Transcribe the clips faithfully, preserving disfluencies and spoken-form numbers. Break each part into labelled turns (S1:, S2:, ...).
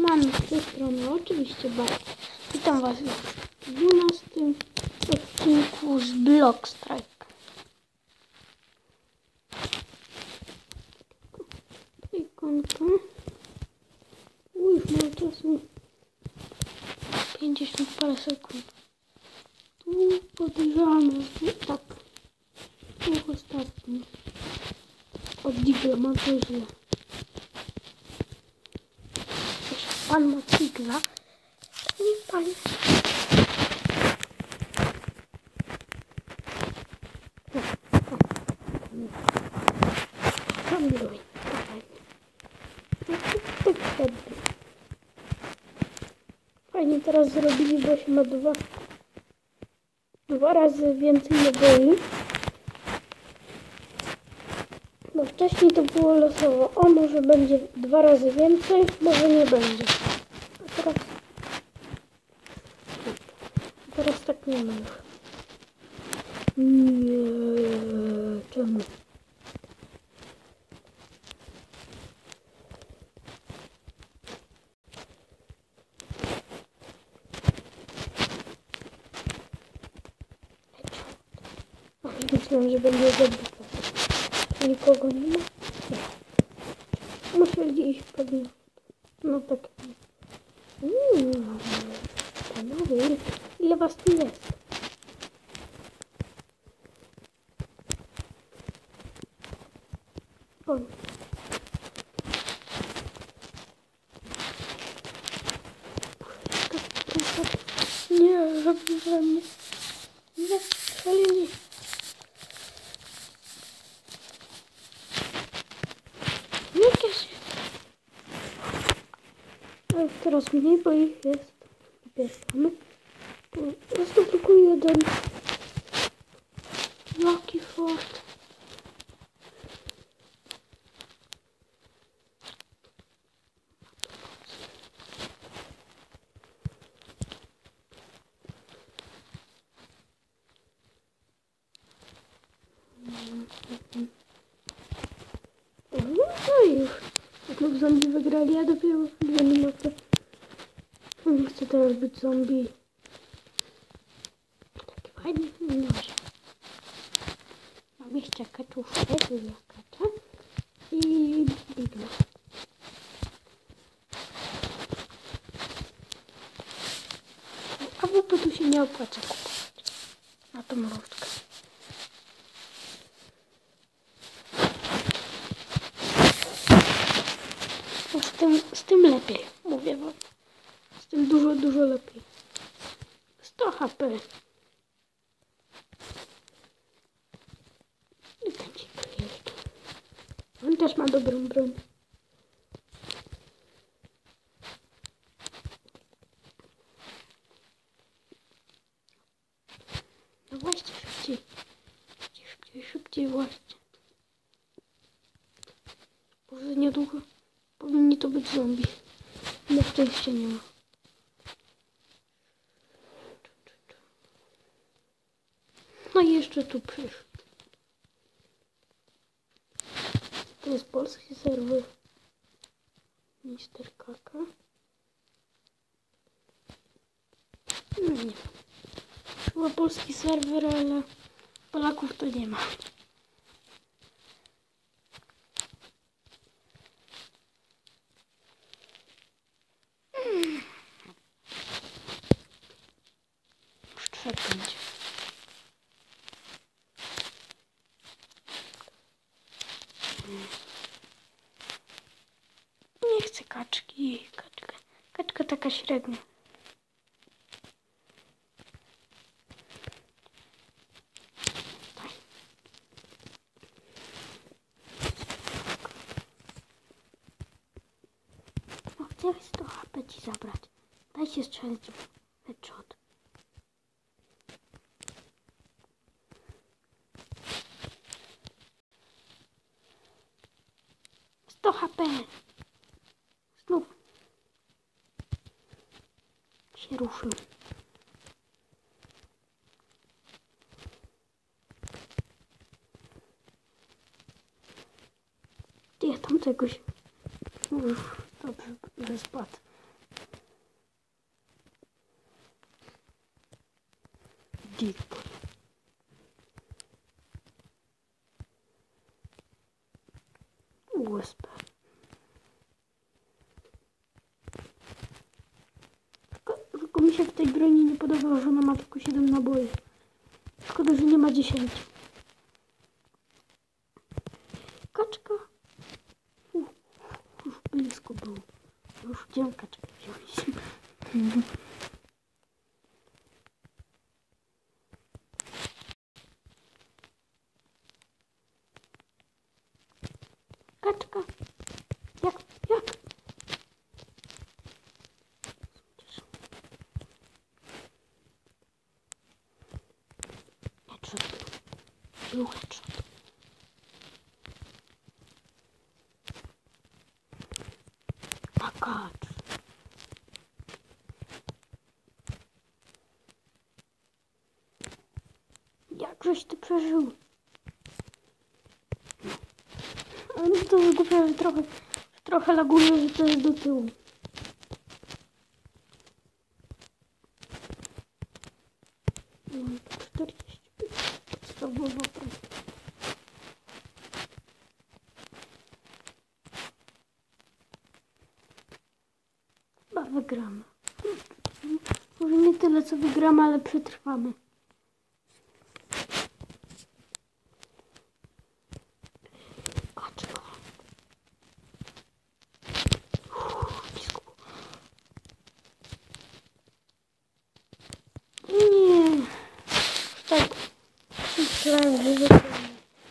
S1: Siemano, z tej strony oczywiście Bart. Witam Was w dwunastym odcinku z Block Strike. To ikonka. Uj, już mało czasu. pięćdziesiąt parę sekund. Tu podejrzewamy, że tak. Tu ostatni. Od Digla ma to źle. Jeśli pan ma Digla, to niech pan. Handluj. Tak wtedy. Fajnie teraz zrobili, bo się ma dwa, dwa razy więcej naboi. No wcześniej to było losowo. O, może będzie dwa razy więcej, może nie będzie. A teraz... A teraz tak nie ma już. Nie, czemu? O, myślałem, że będzie zabita. Nikogo nie ma? Nie. Muszę gdzieś pewnie. No tak. Uuu, panowie, ile was tu jest? Oj. Nie, robił we mnie. Nie, strzelili. Nie się. Ale teraz mniej, bo ich jest. Bierzemy. Po prostu tylko jeden. Lucky Fort. No i już. Klub zombie wygrali, ja dopiero dwie minuty. Nie chcę teraz być zombie. Taki fajny noż. Mam jeszcze kaczuszkę, tu ja kaczę. I bigla. A w ogóle tu się nie opłaca kupować. Na tą mrówkę. Z tym, z tym lepiej, mówię wam. Z tym dużo, dużo lepiej. sto H P. I taki klient. On też ma dobrą broń. No właśnie, szybciej. Szybciej, szybciej, szybciej właśnie. Boże, niedługo powinni to być zombie. Na szczęście nie ma. No i jeszcze tu przyszł. To jest polski serwer. mister Kaka. No nie. Chyba polski serwer, ale Polaków to nie ma. Hmm. Już trzech będzie. Nie chcę kaczki. Kaczka, kaczka taka średnia. No chcę sto H P ci zabrać. Daj się strzelić w headshot. sto H P. Znów się ruszył. Ty, ja tam czegoś... Uff, dobrze, że spadł. się w tej broni nie podoba, że ona ma tylko siedem naboi. Szkoda, że nie ma dziesięć. Kaczka. Uf, już blisko było. Już chciałem kaczkę wziąć. Kaczka. Jak? Jak? Headshot. Był headshot. A kacz. Jakżeś ty przeżył? Ale to jest głupio, że trochę, że trochę laguje, że to jest do tyłu. czterdzieści pięć podstawowa praca. Chyba wygramy. Może nie tyle co wygramy, ale przetrwamy. Kaczka. Uff, blisko. Nie. Tak. Myślałem, że wygramy.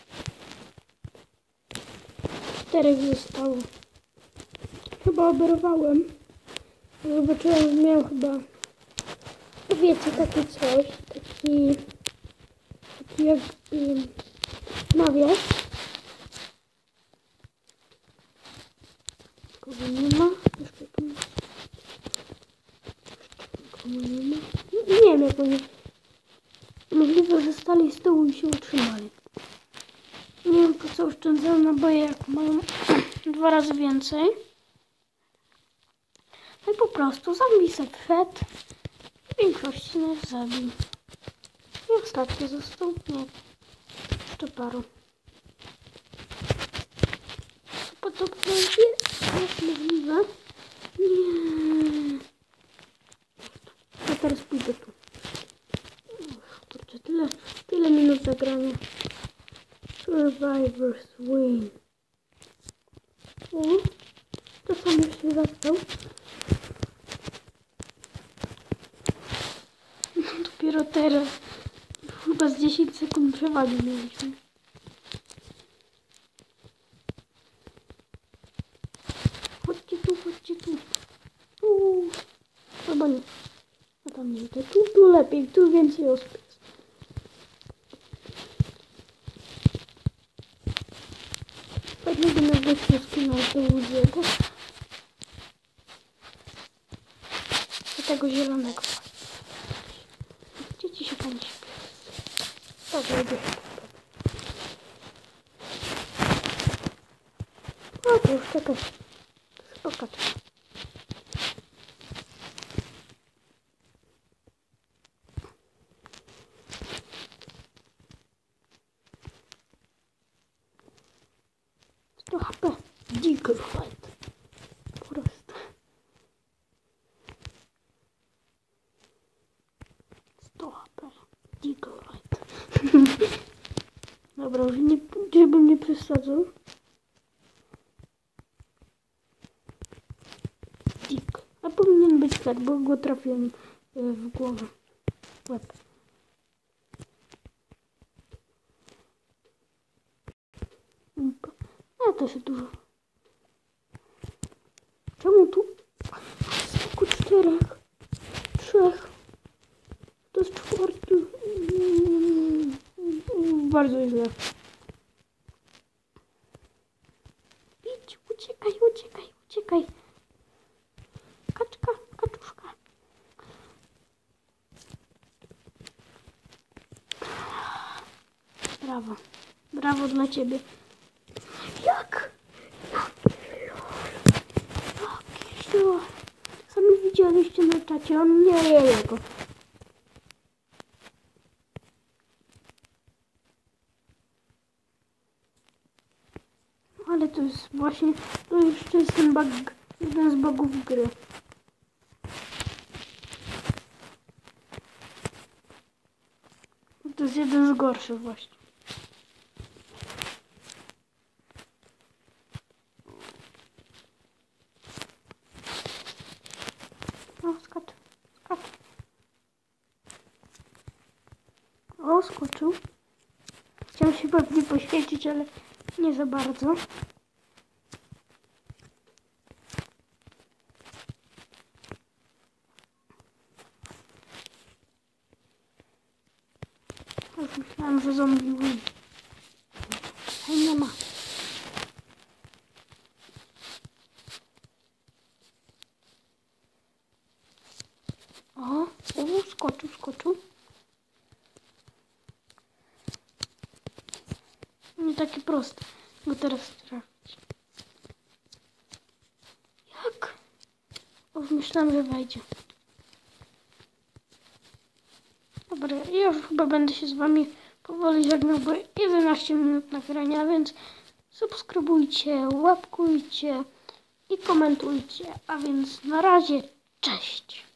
S1: Czterech zostało. Chyba oberwałem. Zobaczyłem, że miał chyba, wiecie, taki coś, taki, taki jakby nawias. Kogo nie ma? Jeszcze tu kogo nie ma? Nie wiem, jak oni, możliwe, że stali z tyłu i się utrzymali. Nie wiem, po co oszczędzają naboje, jak mają dwa razy więcej. No i po prostu zombie se wszedł. W większości nas zabił. I ostatni został. Nie. Jeszcze paru. Podobno jest, jest możliwe. Nie. Ja teraz pójdę tu. Kurczę, tyle, tyle minut zagrania. Survivors win. O, to sam już się zastał. Dopiero teraz. Chyba z dziesięć sekund przewagi mieliśmy. Chodźcie tu, chodźcie tu. Uuu. Chyba nie. A tam nie. Tu, tu lepiej, tu więcej osób jest. Pewnie by na gościu skinął do Łudziego. Do tego zielonego. Gdzie ci się pani śpi? Tak, lubię. O, to już czekaj. Spokać. sto H P. Dziker fight. Po prostu. sto H P. Dziker fight. Dobra, już nie, żebym nie przesadzał. Dick. A powinien być tak, bo go trafiłem w głowę. W łeb. A to się dużo. Czemu tu? Tylko czterech. Trzech. To jest czwarty. Bardzo źle. Idź, uciekaj, uciekaj, uciekaj. Kaczka, kaczuszka. Brawo. Brawo dla ciebie. Jak? Jaki siła. Sami widzieliście na czacie, on nie je go. Ale to jest właśnie, to jeszcze jest ten bug, jeden z bugów gry. jest jeden z gorszych właśnie. O, skacz, skacz. O, skoczył. Chciałem się pewnie poświecić, ale nie za bardzo. Już myślałam, że zombie win. Tutaj nie ma. O, o, skoczył, skoczył. Nie takie proste go teraz trafić. Jak? O, myślałam, że wejdzie. Dobra, ja już chyba będę się z wami powoli żegnał, bo jedenaście minut nagrania, więc subskrybujcie, łapkujcie i komentujcie. A więc na razie, cześć!